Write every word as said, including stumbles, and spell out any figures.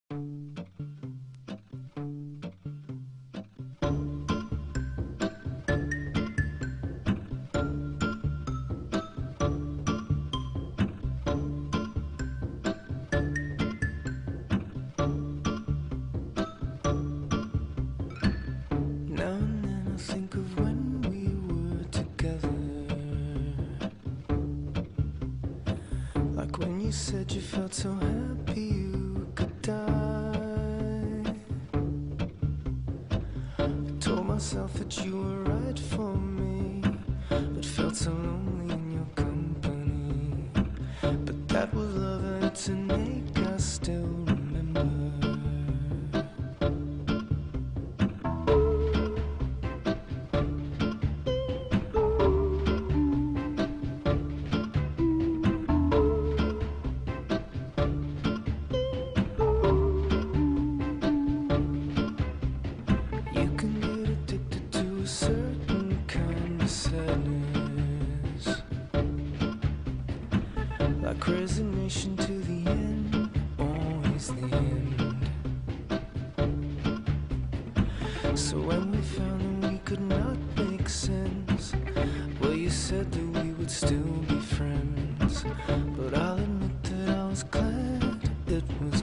Now and then I think of when we were together, like when you said you felt so happy you could die. I told myself that you were right for me, but felt so lonely in your company. But that was love and it's an ache I still remember. You can get addicted to a certain kind of sadness, like resignation to the end, always the end. So when we found that we could not make sense, well, you said that we would still be friends. But I'll admit that I was glad it was